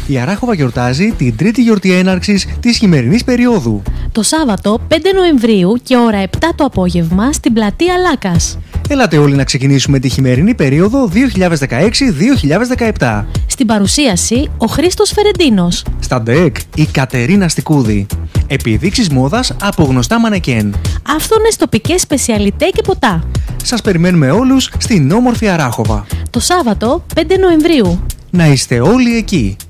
Η Αράχοβα γιορτάζει την τρίτη γιορτή έναρξης της χειμερινής περίοδου. Το Σάββατο 5 Νοεμβρίου και ώρα 7 το απόγευμα στην πλατεία Λάκας. Έλατε όλοι να ξεκινήσουμε τη χειμερινή περίοδο 2016-2017. Στην παρουσίαση ο Χρήστος Φερεντίνος. Στα ΝΤΕΚ η Κατερίνα Στικούδη. Επιδείξεις μόδας από γνωστά μανεκέν. Άφθονες τοπικές σπεσιαλιτέ και ποτά. Σας περιμένουμε όλους στην όμορφη Αράχοβα. Το Σάββατο 5 Νοεμβρίου. Να είστε όλοι εκεί.